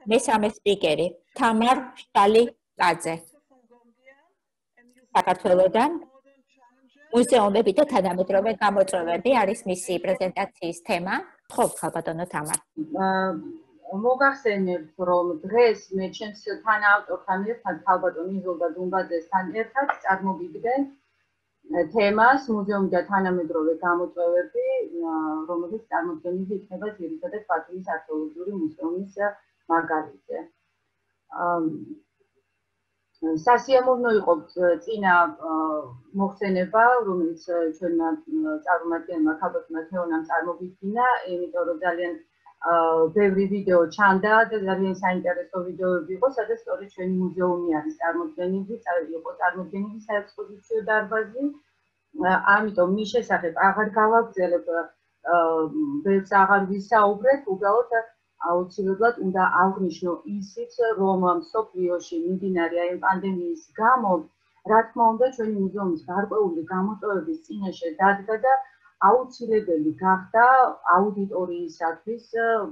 მესამე სპიკერი თამარ შტალიკაძე საქართველოდან მუზეუმები და თანამედროვე გამოწვევები არის მისი პრეზენტაციის თემა. ხო, ხალბატონო თამარ. მოგახსენებთ, რომ დღეს მე ჩემს თანაავტორთან ერთად ხალბატონ იზოლდა დუმბაძესთან ერთად წარმოგიდგენ თემას მუზეუმი და თანამედროვე გამოწვევები, რომელიც წარმოდგენილი იქნება ძირითადად ბათუმის არქეოლოგიური მუზეუმის მაგალითზე. სასიამოვნო იყო წინა მოხსენება, რომელიც ჩვენმა წარმომადგენელმა ხალბატონმა თეონამ წარმოგიდგინა, იმიტომ რომ ძალიან ბევრი ვიდეო ჩანდა და ძალიან საინტერესო ვიდეოები იყო, სადაც სწორედ ჩვენი მუზეუმი არის წარმოდგენილი, იყო წარმოდგენილი საექსპოზიციო დარბაზი. ამიტომ მის შესახებ აღარ გავაგრძელებ, ბევრს აღარ ვისაუბრებ, უბრალოდ აუცილებლად უნდა აღვნიშნო ისიც, რომ მსოფლიოში მიმდინარე აი პანდემიის გამო, რა თქმა უნდა, ჩვენი მუზეუმის გარკვეული გამოწვევების წინაშე დადგა და აუცილებელი გახდა აუდიტორიისათვის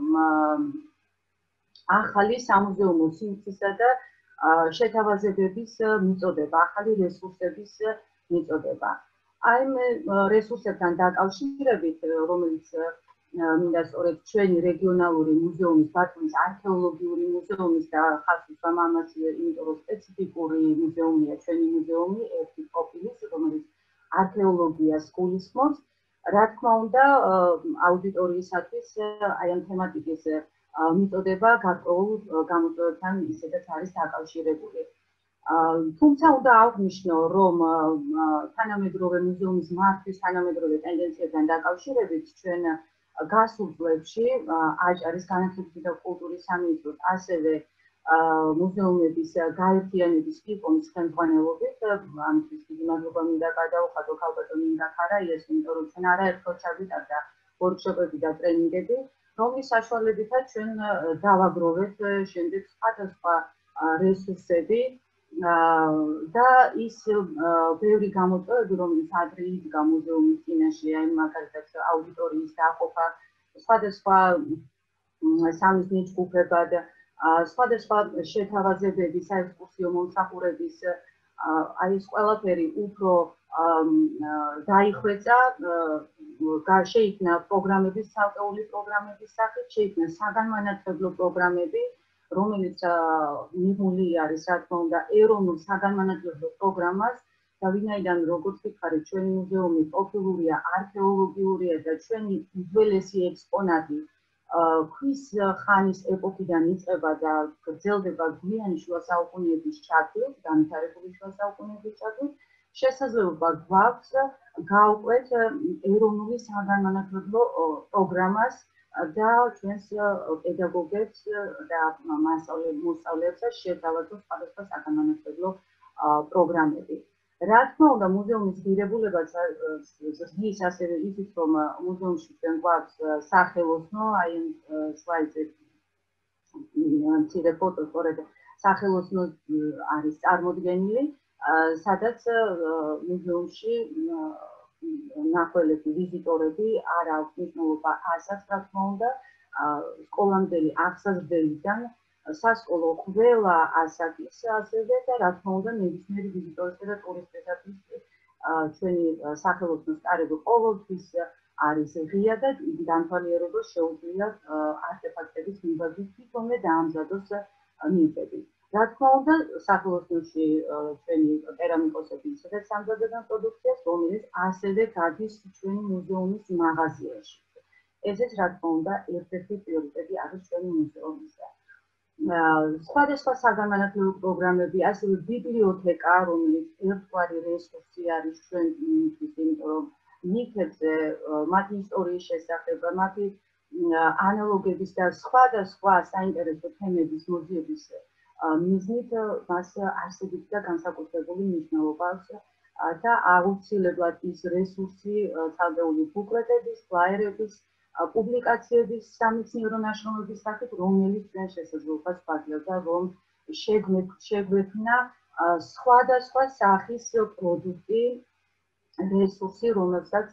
ახალი სამუზეუმო სივრცისა და შეთავაზებების მიწოდება, ახალი რესურსების მიწოდება. აი რესურსებთან დაკავშირებით, რომელიც მინდა სწორედ ჩვენი რეგიონალური მუზეუმის, ბათუმის არქეოლოგიური მუზეუმის და ხაზს უსვამ ამას, იმიტომ რომ სპეციფიკური მუზეუმია ჩვენი მუზეუმი, ერთი ყოფილის, რომელიც არქეოლოგიას გულისხმობს. რა თქმა უნდა, აუდიტორიისათვის აი ამ თემატიკის მიწოდება გარკვეულ გამოწვევებთან ისედაც არის დაკავშირებული. თუმცა უნდა აღვნიშნო, რომ თანამედროვე მუზეუმის მართვის თანამედროვე ტენდენციებთან დაკავშირებით ჩვენ გასულ წლებში აჭარის განათლების და კულტურის სამინისტროს ასევე მუზეუმების გაერთიანების ფირმის ხელმძღვანელობით, ამისთვის დიდი მადლობა მინდა გადაუხადო ხალბატონ ინდა ქარაიას, იმიტომ რომ ჩვენ არაერთხელ ჩაგვიტარდა ვორქშოპები და ტრენინგები, რომლის საშუალებითაც ჩვენ დავაგროვეთ შემდეგ სხვადასხვა რესურსები და ის ბევრი გამოწვევები, რომელიც ადრე იდგა მუზეუმის წინაშე, აი მაგალითად აუდიტორიის დაყოფა, სხვადასხვა სამიზნე ჯგუფებად, სხვადასხვა შეთავაზებები, საექსკურსიო მომსახურების, აი ეს ყველაფერი უფრო დაიხვეწა, შეიქმნა პროგრამების, ცალკეული პროგრამების სახით, შეიქმნა საგანმანათლებლო პროგრამები, რომელიც მიღული არის, რა თქმა უნდა, ეროვნულ საგანმანათლებლო პროგრამას და ვინაიდან როგორც ვიხარით, ჩვენი მუზეუმი პროფილურია, არქეოლოგიურია და ჩვენი უძველესი ექსპონატი ქვის ხანის ეპოქიდან იწყება და გრძელდება გვიანი შუა საუკუნეების ჩათვლით, განვითარებული შუა საუკუნეების ჩათვლით, შესაძლებლობა გვაქვს გავყვეთ ეროვნული საგანმანათლებლო პროგრამას და ჩვენს პედაგოგებს და მოსწავლეებს შეთავაზოს სხვადასხვა საგანმანათლებლო პროგრამები. რა თქმა უნდა, მუზეუმის ღირებულებაც ზრდის ასევე ისიც, რომ მუზეუმში ჩვენ გვაქვს სახელოსნო, აი ამ სლაიდზე მცირე ფოტო, სწორედ სახელოსნო არის წარმოდგენილი, სადაც მუზეუმში ნახველები, ვიზიტორები არ აქვს მნიშვნელობა ასაც, რა თქმა უნდა, სკოლამდელი აღსაზრდელიდან სასკოლო ყველა ასაკის ასევე და რა თქმა უნდა, ნებისმიერი ვიზიტორისა და ტურისტისათვის ჩვენი სახელოსნოს კარები ყოველთვის არის ღია და დამთვალიერებას შეუძლია არტეფაქტების მიბაძვის თვითონვე დაამზადოს ნივთები. რა თქმა უნდა, სახელოსნოში ჩვენი კერამიკოსები ისედაც ამზადებენ პროდუქციას, რომელიც ასევე გადის ჩვენი მუზეუმის მაღაზიაში. ესეც რა თქმა უნდა, ერთ-ერთი პრიორიტეტი არის ჩვენი მუზეუმისა. სხვადასხვა საგანმანათლებლო პროგრამები, ასევე ბიბლიოთეკა, რომელიც ერთგვარი რესურსი არის ჩვენთვის, იმიტომ რომ ნივთებზე, მათი ისტორიის შესახებ, მათი ანალოგების და სხვადასხვა საინტერესო თემების მოძიების მიზნით მას არსებითი და განსაკუთრებული მნიშვნელობა აქვს და აუცილებლად ის რესურსი ცალკეული ბუკლეტების, ფლაიერების, პუბლიკაციების, სამეცნიერო ნაშრომების სახით, რომელიც ჩვენ შესაძლებლობას გვაძლევდა, რომ შეგვექმნა სხვადასხვა სახის პროდუქტი, რესურსი, რომელსაც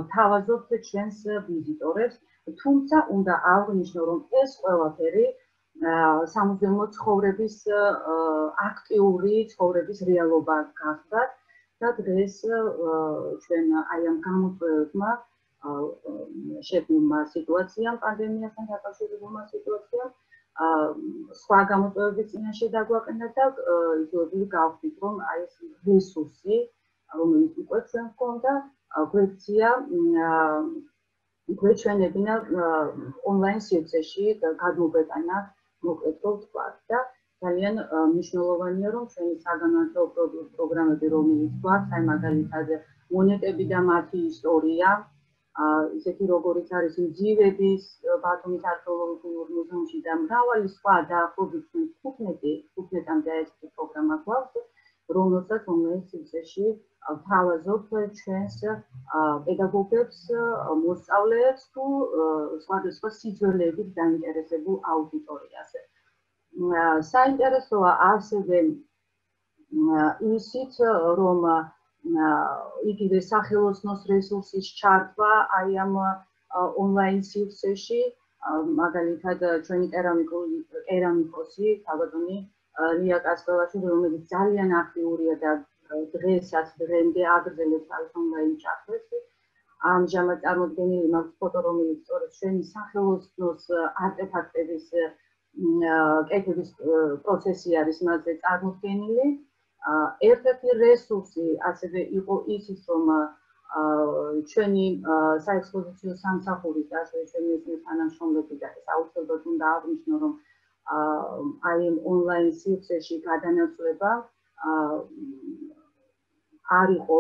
თავაზობთ ჩვენს ვიზიტორებს, თუმცა უნდა აღვნიშნო, რომ ეს ყველაფერი სამუზეუმო ცხოვრების აქტიური ცხოვრების რეალობა გახდათ და დღეს ჩვენ აი ამ გამოწვევებმა შექმნილმა სიტუაციამ, პანდემიასთან დაკავშირებულმა სიტუაციამ სხვა გამოწვევების წინაშე დაგვაყენა და იძულებული გავხდით, რომ აი ეს რესურსი, რომელიც უკვე ჩვენ გვქონდა, გვექცია გვეჩვენებინა ონლაინ სივრცეში გადმოგვეტანა მოკლედ რო ვთქვა და ძალიან მნიშვნელოვანია, რომ ჩვენი საგანმანათლებლო პროგრამები, რომელიც გვაქვს, აი მაგალითად მონეტები და მათი ისტორია, ისეთი როგორიც არის მძივების ბათუმის არქეოლოგიურ მუზეუმში და მრავალი სხვა დაახლოებით 15-მდე ესეთი პროგრამა გვაქვს, რომელსაც ონლაინ სივრცეში ვთავაზობ ჩვენს პედაგოგებს, მოსწავლეებს თუ სხვადასხვა სიძველეებით დაინტერესებულ აუდიტორიას. საინტერესოა ასევე ისიც, რომ იგივე სახელოსნოს რესურსის ჩართვა აი ამ ონლაინ სივრცეში, მაგალითად ჩვენი კერამიკოსი თავადონი ლია კასპელაშვილი, რომელიც ძალიან აქტიურია და დღესაც დღემდე აგრძელებს თავის ონლაინ ჩართვას. ამჟამად წარმოდგენილი მაქვს ფოტო, რომელიც სწორედ ჩვენი სახელოსნოს არტეფაქტების კეთების პროცესი არის მასზე წარმოდგენილი. ერთ-ერთი რესურსი ასევე იყო ისიც, რომ ჩვენი საექსპოზიციო სამსახურის და ასევე ჩვენი ესმის თანამშრომლები და ეს აუცილებლად უნდა აღნიშნო, რომ აი ამ ონლაინ სივრცეში გადანაცვლება არ იყო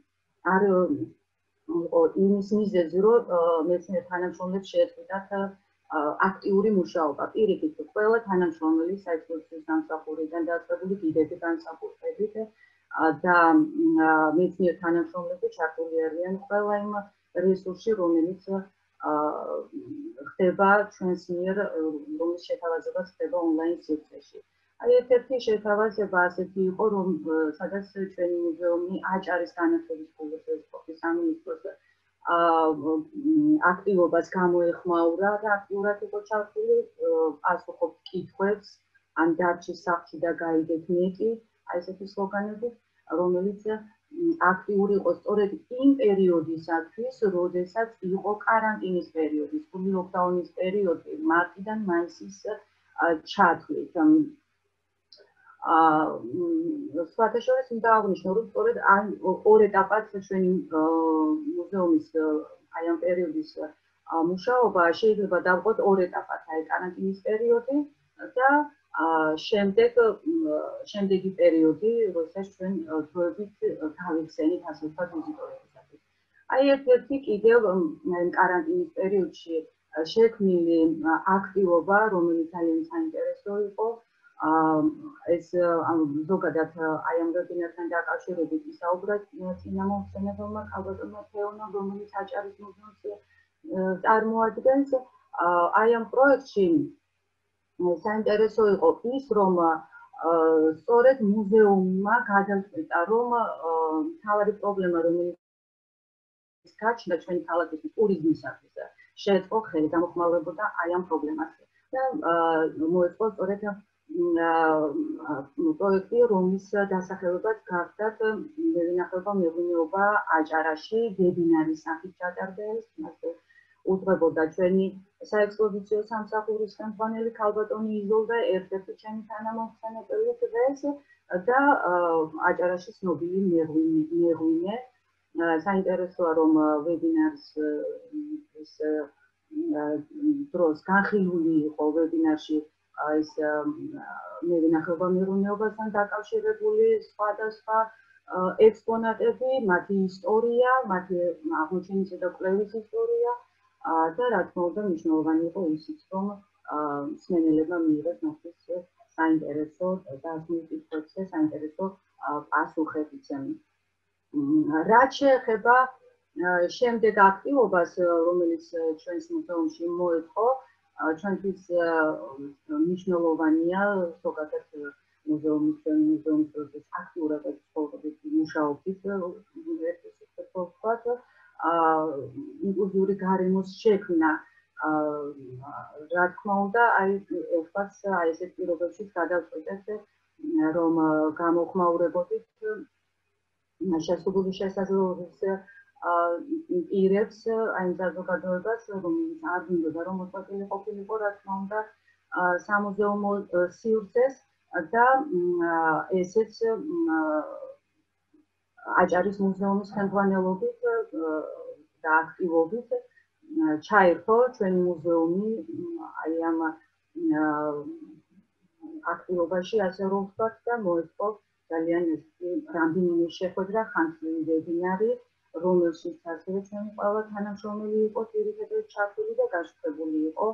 იმის მიზეზი, რომ მეცნიერ თანამშრომლებს შეეწყვიტათ აქტიური მუშაობა. პირიქით, ყველა თანამშრომელი საექსპოზიციო სამსახურიდან დაწყებული დიდები განსაკუთრებით და მეცნიერ თანამშრომლები ჩართული არიან ყველა იმ რესურსში, რომელიც ხდება ჩვენს მიერ, რომლის შეთავაზებაც ხდება ონლაინ სივრცეში. აი ერთ-ერთი შეთავაზება ასეთი იყო, რომ სადაც ჩვენი მუზეუმი აჭარის განათლების სკოლის სპორტის სამინისტროს აქტივობას გამოეხმაურა და აქტიურად იყო ჩართული, პასუხობს კითხვებს, ან დარჩის სახლში და გაიგეთ მეტი, აი ესეთი სლოგანებით, რომელიც აქტიური იყო სწორედ იმ პერიოდისათვის, როდესაც იყო კარანტინის პერიოდი, სრული ლოკდაუნის პერიოდი, მარტიდან მაისის ჩათვლით. სხვათა შორის უნდა აღნიშნო, რომ სწორედ ორ ეტაპად ჩვენი მუზეუმის აი ამ პერიოდის მუშაობა შეიძლება დავყოთ ორ ეტაპად, აი კარანტინის პერიოდი და შემდეგი პერიოდი, როდესაც ჩვენ დროებით გავიხსენით ასე ვთქვათ ვიზიტორებისათვის. აი ერთ-ერთი კიდევ კარანტინის პერიოდში შექმნილი აქტივობა, რომელიც ძალიან საინტერესო იყო, ეს ზოგადად აი ამ ვებინართან დაკავშირებით ისაუბრა წინა მომხსენებელმა ქალბატონმა თეონამ, რომელიც აჭარის მუზეუმს წარმოადგენს. აი ამ პროექტში საინტერესო იყო ის, რომ სწორედ მუზეუმმა გადაწყვიტა, რომ მთავარი პრობლემა, რომელიც გაჩნდა ჩვენი ქალაქის ტურიზმისათვის, შეეწყო ხელი, გამოხმაურებოდა აი ამ პრობლემას და მოეწყო სწორედ პროექტი, რომლის დასახელებაც გახდათ მევენახეობა მეღვინეობა აჭარაში, ვებინარის სახით ჩატარდა ეს, მას უძღვებოდა ჩვენი საექსპოზიციო სამსახურის ხელმძღვანელი ქალბატონი იზოლდა, ერთ-ერთი ჩემი თანამომხსენებელი დღეს და აჭარაში ცნობილი მეღვინე. საინტერესოა, რომ ვებინარს ეს დროს განხილული იყო ვებინარში ეს მევენახეობა მეღვინეობასთან დაკავშირებული სხვადასხვა ექსპონატები, მათი ისტორია, მათი აღმოჩენისა და კვლევის ისტორია და რა თქმა უნდა მნიშვნელოვანი იყო ისიც, რომ მსმენელებმა მიიღეს მათთვის საინტერესო დასმის და საინტერესო პასუხებიც. რაც შეეხება შემდეგ აქტივობას, რომელიც ჩვენს მუზეუმში მოეწყო, ჩვენთვის მნიშვნელოვანია ზოგადად მუზეუმის პროცესს აქტიურად ექსპლუატაციით მუშაობით, ინკლუზიური გარემოს შექმნა რა თქმა უნდა, აი ეხლაც აი ესეთ პირობებში გადავწყვეტეთ, რომ გამოხმაურებოდით შესაძლებელი შესაძლებლობის პირებს, აი საზოგადოებას, რომელიც არ უნდა რომ მოწყვეტილი ყოფილიყო, რა თქმა უნდა, სამუზეუმო სივრცეს და ესეც აჭარის მუზეუმის ხელმძღვანელობით და აქტივობით ჩაერთო ჩვენი მუზეუმი აი ამ აქტივობაში, ასე რომ ვთქვათ, და მოეწყო ძალიან რამდენიმე შეხვედრა, ხანგრძლივი ვებინარი, რომელშიც ასევე ჩვენი ყველა თანამშრომელი იყო ძირითადად ჩართული და გაშუქებული იყო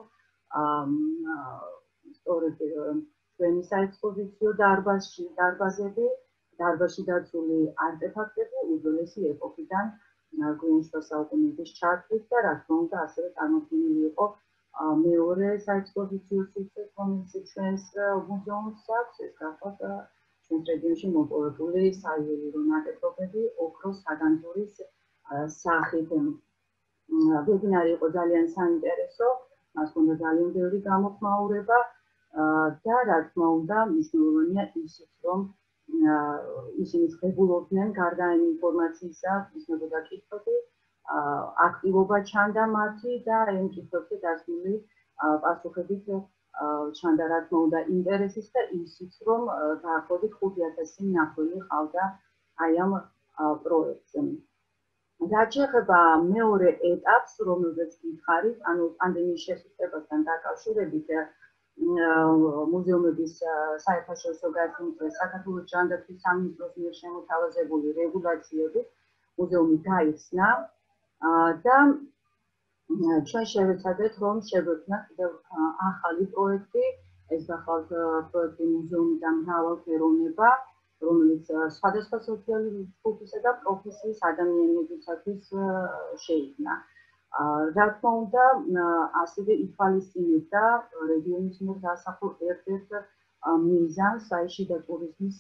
სწორედ ჩვენი საექსპოზიციო დარბაზები, დარბაზში დაცული არტეფაქტები უძველესი ეპოქიდან გვიან შუა საუკუნეების ჩართვით და რა თქმა უნდა ასევე წარმოქმნილი იყო მეორე საექსპოზიციო სივრცე, რომელიც ჩვენს მუზეუმს აქვს, ეს გახლავთ ჩვენს რეგიონში მოპოვებული საიუველირო ნაკეთობები ოქროს საგანძურის სახით. ვებინარი იყო ძალიან საინტერესო, მას ჰქონდა ძალიან ბევრი გამოხმაურება და რა თქმა უნდა მნიშვნელოვანია ისიც, რომ ისინი ღებულობდნენ გარდა იმ ინფორმაციისა, ისმებოდა კითხვები, აქტივობა ჩანდა მათი და იმ კითხვებზე დასმული პასუხებით ჩანდა რა თქმა უნდა ინტერესის და ისიც, რომ დაახლოებით 5000 მნახველი ყავდა აი ამ პროექტზე. რაც შეეხება მეორე ეტაპს, რომელზეც გითხარით, ანუ პანდემიის შესუსტებასთან დაკავშირებით მუზეუმების საერთაშორისო გაწმენდის საქართველოს ჯანდაცვის სამინისტროს მიერ შემოთავაზებული რეგულაციებით მუზეუმი გაიხსნა და ჩვენ შევეცადეთ, რომ შევექმნათ კიდევ ახალი პროექტი, ეს გახლავთ პროექტი მუზეუმი და მრავალფეროვნება, რომელიც სხვადასხვა სოციალური ჯგუფისა და პროფესიის ადამიანებისათვის შეიქმნა. რა თქმა უნდა, ასევე ითვალისწინებდა რეგიონის მიერ დასახულ ერთ-ერთ მიზანს, აი შიდა ტურიზმის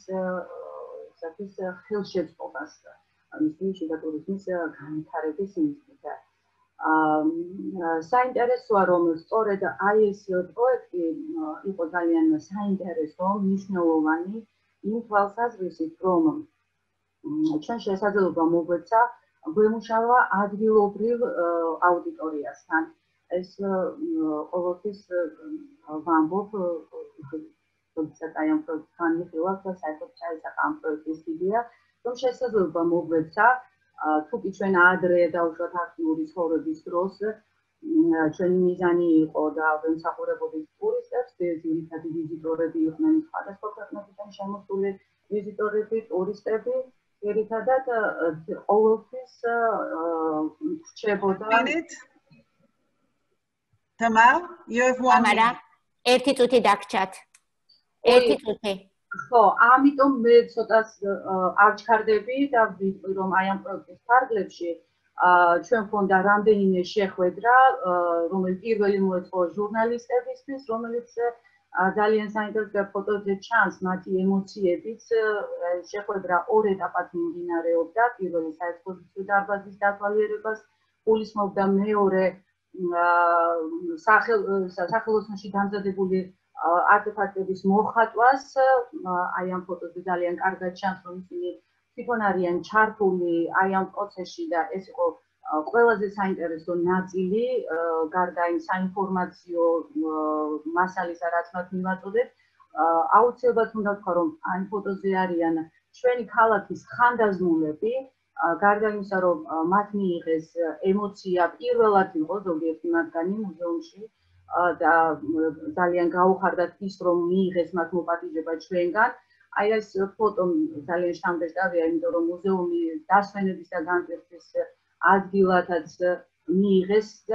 ხელშეწყობას, შიდა ტურიზმის განვითარების მიზნით. საინტერესოა, რომ სწორედ აი ეს პროექტი იყო ძალიან საინტერესო, მნიშვნელოვანი იმ თვალსაზრისით, რომ ჩვენ შესაძლებლობა მოგვეცა გვემუშავა ადგილობრივ აუდიტორიასთან. ეს ყოველთვის ვამბობ, როდესაც აი ამ პროექტს განვიხილავ და საერთოდ ჩაისახა ამ პროექტის იდეა, რომ შესაძლებლობა მოგვეცა თუ კი ჩვენ ადრე დავუშვათ აქტიური ცხოვრების დროს, ჩვენი მიზანი იყო და ვემსახურებოდით ტურისტებს, ძირითადი ვიზიტორები იყვნენ სხვადასხვა ქვეყნებიდან შემოსული ვიზიტორები, ტურისტები, ძირითადად ყოველთვის რჩებოდა. Tamar, you have one minute. ერთი წუთი დაგჭათ. ერთი წუთი. ხო, ამიტომ მე ცოტას ავჩქარდები და ვიტყვი, რომ აი ამ პროექტის ფარგლებში ჩვენ გვქონდა რამდენიმე შეხვედრა, რომელიც პირველი მოეწყო ჟურნალისტებისთვის, რომელიც ძალიან საინტერესო ფოტოზე ჩანს მათი ემოციებიც. შეხვედრა ორ ეტაპად მიმდინარეობდა, პირველი საექსპოზიციო დარბაზის დათვალიერებას გულისხმობდა, მეორე სახელოსნოში დამზადებული არტეფაქტების მოხატვას. აი ამ ფოტოზე ძალიან კარგად ჩანს, რომ ისინი თვითონ არიან ჩართული აი ამ პროცესში და ეს იყო ყველაზე საინტერესო ნაწილი, გარდა იმ საინფორმაციო მასალისა, რაც მათ მივაწოდეთ. აუცილებლად უნდა ვთქვა, რომ ამ ფოტოზე არიან ჩვენი ქალაქის ხანდაზმულები, გარდა იმისა, რომ მათ მიიღეს ემოცია, პირველად იყო ზოგიერთი მათგანი მუზეუმში და ძალიან გაუხარდათ ის, რომ მიიღეს მათ მოპატიჟება ჩვენგან. აი ეს ფოტო ძალიან შთამბეჭდავია, იმიტომ რომ მუზეუმი დასვენების და განკუთვნების ადგილათაც მიიღეს და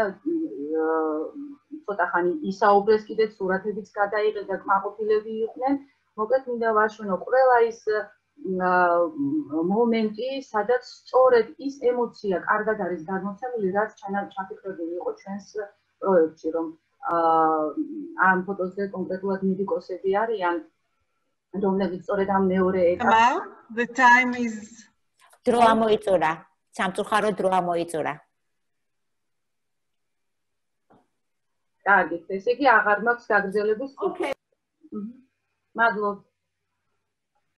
ცოტა ხანი ისაუბრეს, კიდევ სურათებიც გადაიღეს და კმაყოფილები იყვნენ. მოკლედ მინდა ვაშვენო ყველა ის მომენტი, სადაც სწორედ ის ემოცია კარგად არის გადმოცემული, რაც ჩაფიქრებული იყო ჩვენს პროექტში, რომ ამ ფოტოზე კონკრეტულად მედიკოსები არიან, რომლებიც სწორედ ამ მეორე ეტაპში დრო ამოიწურა, სამწუხაროდ დრო ამოიწურა. კარგით, ესე იგი აღარ მაქვს გაგრძელების. ოკეი. მადლობთ.